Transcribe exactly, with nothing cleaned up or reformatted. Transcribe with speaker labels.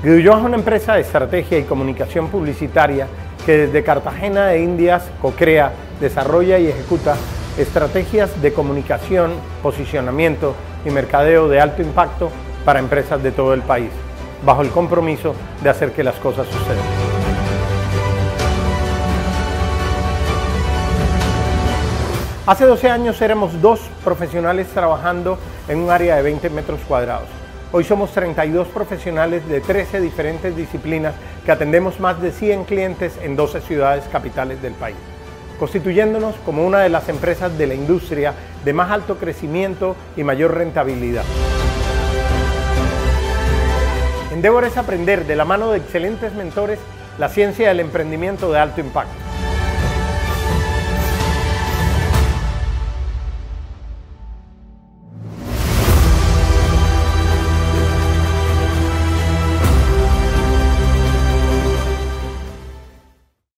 Speaker 1: Guiduyoa es una empresa de estrategia y comunicación publicitaria que desde Cartagena de Indias co-crea, desarrolla y ejecuta estrategias de comunicación, posicionamiento y mercadeo de alto impacto para empresas de todo el país, bajo el compromiso de hacer que las cosas sucedan. Hace doce años éramos dos profesionales trabajando en un área de veinte metros cuadrados. Hoy somos treinta y dos profesionales de trece diferentes disciplinas que atendemos más de cien clientes en doce ciudades capitales del país, constituyéndonos como una de las empresas de la industria de más alto crecimiento y mayor rentabilidad. Endeavor es aprender de la mano de excelentes mentores la ciencia del emprendimiento de alto impacto.